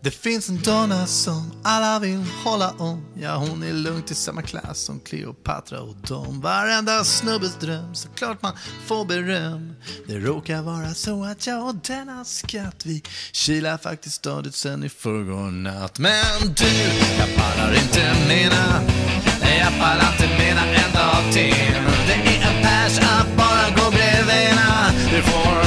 Det finns en donna som alla vill hålla om. Ja, hon är lugnt i samma klass som Cleopatra och Dom. Varenda snubbes dröm, såklart man får beröm. Det råkar vara så att jag och denna skatt, vi kilar faktiskt stadigt sen i förrgår natt. Men du, jag pallar inte mena, nej jag pallar inte mena en dag till. Det är en pers att bara gå bredvidna. Du får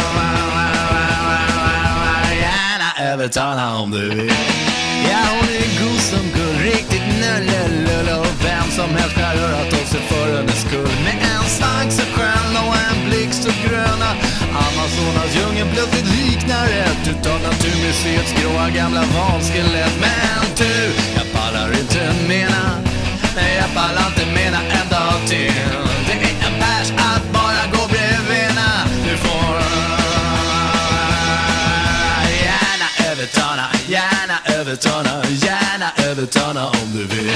övertala om du vill. Ja, hon är god som gull, riktigt nullelull. Och vem som helst kan röra åt sig för hennes skull. Med en svans så skön och en blixt så gröna. Amazonas djungeln plötsligt liknar ett utav Naturmuseets gråa gamla valskelett. Men du, jag pallar inte mena, nej jag pallar inte mena en dag till. Det är en pers att bara gå bredvidna. Du får gärna övertala om du vill.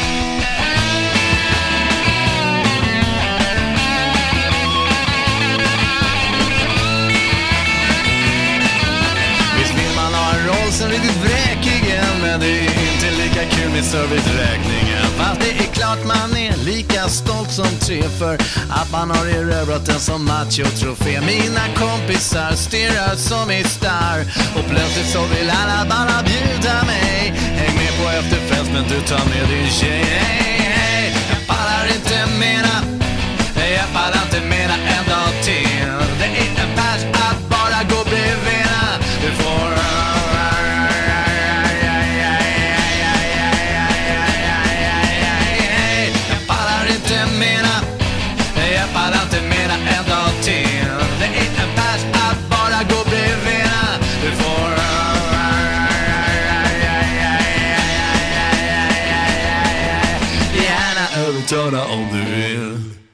Visst vill man ha en roll som riktigt vräkig, men det är inte lika kul med serviceräkningen. Fast det är klart man är lika stolt som tre för att man har erövrat en som macho-trofé. Mina kompisar stirrar som i star och plötsligt så vill alla bara bjuda mig. Häng med på efterfest men du tar med din tjej. Hey, hey. Jag pallar inte mena, jag pallar inte mena en dag till. Det är en pers att bara gå bredvidna. Du får övertala om du vill.